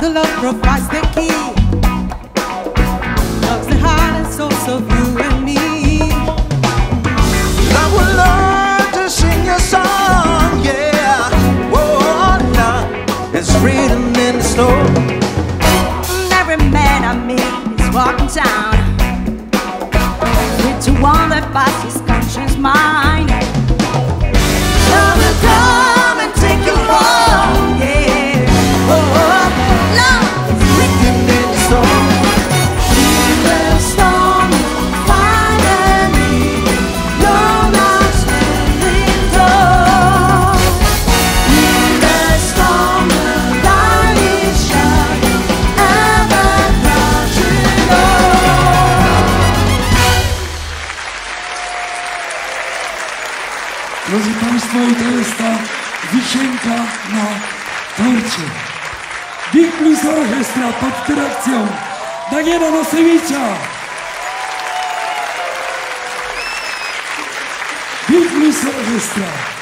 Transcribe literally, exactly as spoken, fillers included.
the love provides the key. Love's the heart and source of you and me. I would love to sing your song, yeah. Oh, love, there's freedom in the snow. Every man I meet is walking town with one that passes his conscious mind. Love will come and take you home, yeah. Oh, love is written in the storm. In the storm, finally, you're not standing tall. In the storm, the light is shining, and the clouds you know. Drodzy Państwo, i to jest ta wisienka na torcie. Big Blues Orchestra pod dyrekcją Daniela Nosewicza. Big Blues Orchestra.